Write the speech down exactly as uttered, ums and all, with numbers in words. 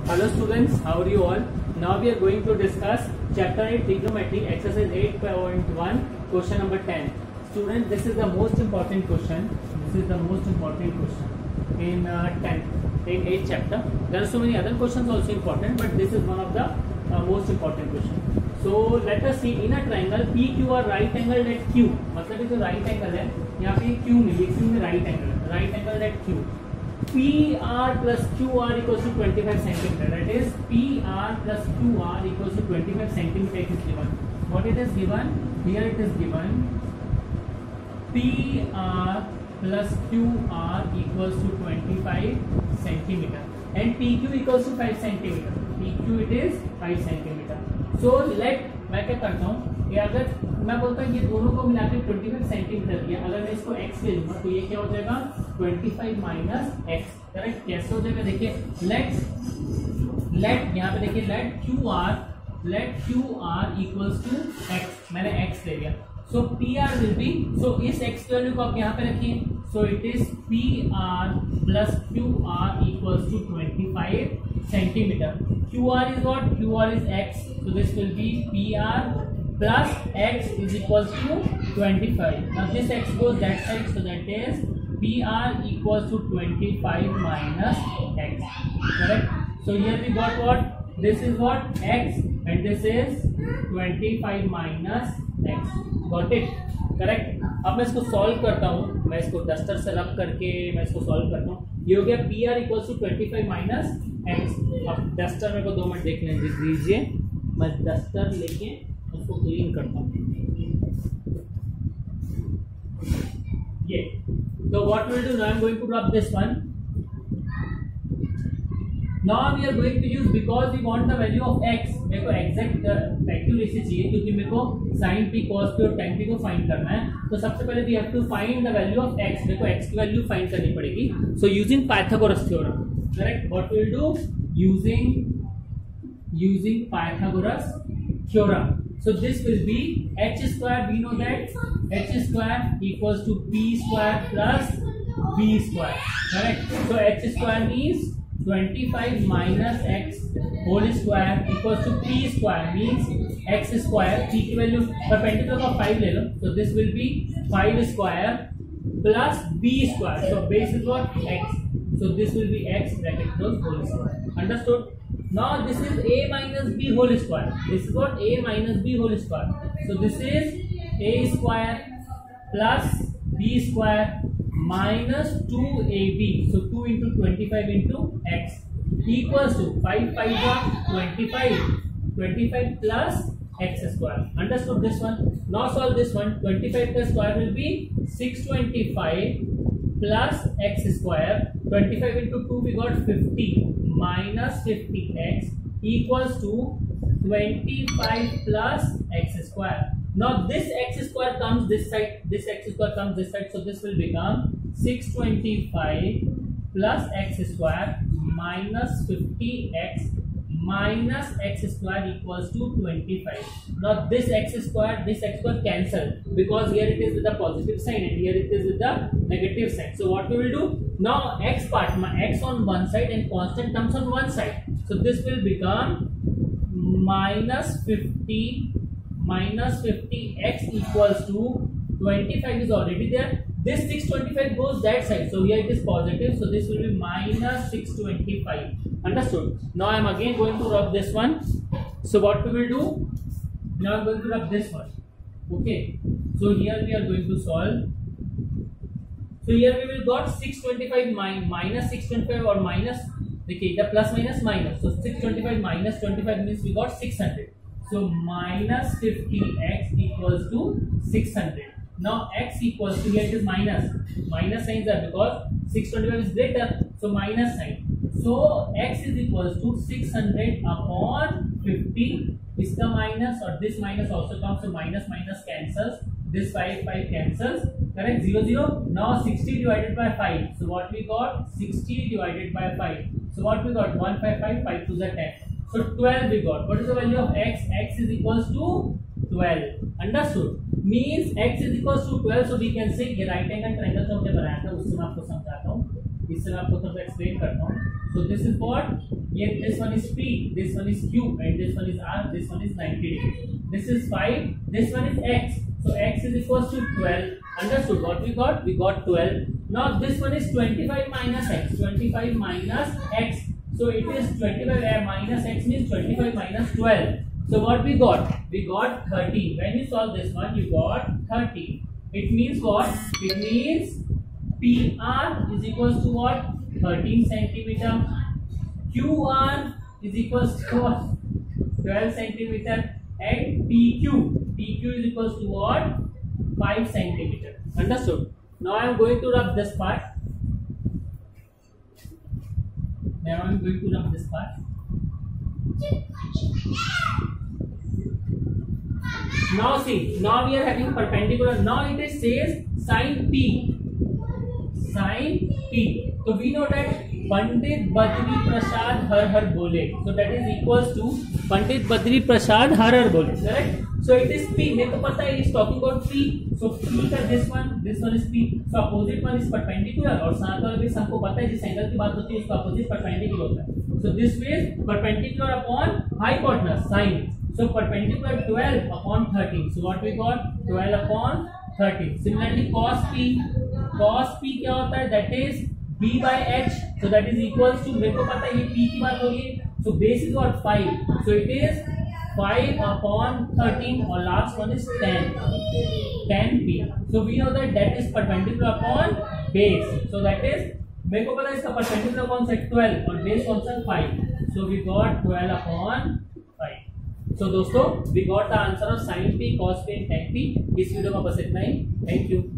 Hello students, how are you all? Now we are going to discuss chapter eight trigonometry exercise eight point one question number ten. Students, this is the most important question. This is the most important question in uh, ten in eight chapter. There are so many other questions also important, but this is one of the uh, most important question. So let us see in a triangle P Q are right angled at Q. मतलब ये जो right angle है यहाँ पे Q मिली, Q में right angle, right angle at Q. P R plus Q R equals to twenty-five centimeter. That is P R plus Q R equals to twenty-five centimeter is given. What it is given? Here it is given. P R plus Q R equals to twenty-five centimeter and P Q equals to five centimeter. P Q it is five centimeter. So let मैं क्या करता हूँ ये अगर मैं बोलता हूँ ये दोनों को मिला के पच्चीस सेंटीमीटर दिया, अगर मैं इसको x ले लूँगा तो ये क्या हो जाएगा पच्चीस माइनस x. करेक्ट? कैसे हो जाएगा देखिए, लेट लेट यहाँ पे देखिए let Q R let Q R equals to x. मैंने x ले लिया. So P R will be, so इस x वैल्यू को आप यहाँ पे रखिए. So it is P R plus Q R equals to twenty-five centimeter. Q R is what? Q R is x. So this will be P R plus x is equals to twenty-five. Now this x goes that side, so that is P R equals to twenty-five minus x. Correct? So here we got what? This is what? X, and this is twenty-five minus x. Got it? Correct. अब मैं इसको solve करता हूँ, मैं इसको duster से रब करके मैं इसको सॉल्व करता हूँ. ये हो गया P R equals to twenty five minus X. अब डस्टर मेरे को दो मिनट देख लेने दीजिए, मैं डस्टर लेके उसको क्लीन करता हूँ. ये तो what will do, now I am going to rub this one. Now we are going to use, because we want the value of x. मेरे को exact accuracy चाहिए क्योंकि मेरे को sin p cos p और tan p को find करना है. तो सबसे पहले we have to find the value of x. मेरे को x की वैल्यू फाइंड करनी पड़ेगी. So using Pythagoras theorem, correct? What we will do, using using Pythagoras theorem. So this will be h square. We know that h square equals to p square plus b square. Correct? So h square means twenty-five minus x whole square equals to p square means x square. p की value perpendicular का five ले लो, so this will be five square plus b square. So base is what? X. So this will be x bracket close whole square. Understood? Now this is a minus b whole square. This is what? A minus b whole square. So this is a square plus b square minus two a b. So two into twenty-five into x equals to five five twenty-five. twenty-five plus x square. Understood this one? Now solve this one. twenty-five plus square will be six hundred twenty-five plus x square. twenty-five into two we got fifty minus fifty x equals to twenty-five plus x square. Now this x square comes this side, this x square comes this side, so this will become six hundred twenty-five plus x square minus fifty x minus x square equals to twenty-five. Now this x square, this x square cancel because here it is with the positive sign and here it is with the negative sign. So what we will do? Now x part, my x on one side and constant terms on one side. So this will become minus fifty minus fifty x equals to twenty-five is already there. This six hundred twenty-five goes that side, so here it is positive, so this will be minus six hundred twenty-five. Understood? Now I am again going to rub this one. So what we will do? Now I am going to rub this one. Okay. So here we are going to solve. So here we will got six hundred twenty-five min minus six hundred twenty-five or minus. Okay, the plus minus minus. So six hundred twenty-five minus twenty-five means we got six hundred. So minus fifty x equals to six hundred. Now x equals to, here it is minus. Minus signs are because six hundred twenty-five is greater. So minus sign. So x is equals to six hundred upon fifty. Iska minus or this minus also comes. So minus minus cancels. This five five cancels. Correct? zero zero. Now sixty divided by five. So what we got? sixty divided by five. So what we got? one hundred fifty-five. five to the ten. So twelve we got. What is the value of x? X is equals to twelve. Understood? Means x is equals to twelve. So we can say ये right angle triangle जो हमने बनाया था उससे मैं आपको समझाता हूँ, इससे मैं आपको थोड़ा एक्सप्लेन करता हूँ. So this is what ये this one is P, this one is Q, and this one is R, this one is ninety degree. This is five, this one is X. So X is equals to twelve. Understood? What we got? We got twelve. Now this one is twenty-five minus X. twenty-five minus X. So it is twenty-five minus X means twenty-five minus twelve. So what we got? We got thirteen. When you solve this one, you got thirteen. It means what? It means P R is equals to what? thirteen centimeter. Q R is equals to what? twelve centimeter. And P Q. P Q is equals to what? five centimeter. Understood? Now I am going to rub this part. Now I am going to rub this part. Now see, now we are having perpendicular. Now it is says sine P. Sine P. So we know that Pandit Badri Prasad Har Har Bole. So that is equals to Pandit Badri Prasad Har Har Bole. Correct? So it is P. मेरे को पता है he is talking about P. So P का this one, this one is P. So opposite one is perpendicular और साथ वाला भी हमको पता है जिस एंगल की बात होती है उसका opposite perpendicular होता है. So this way perpendicular upon hypotenuse sine. So perpendicular twelve upon thirteen. So what we got? twelve upon thirteen. Similarly cos P. Cos P क्या होता है? That is B by H. So that is equals to मेरे को पता है ये P की बात हो रही है. So base is what? five. So it is five upon thirteen or last one is ten. ten P. So we know that that is perpendicular upon base. So that is मेरे को पता है इसका perpendicular कौन सा twelve और base कौन सा five. So we got twelve upon five. So दोस्तों we got the answer of sin P, cos P and tan P. इस वीडियो में बस इतना ही. Thank you.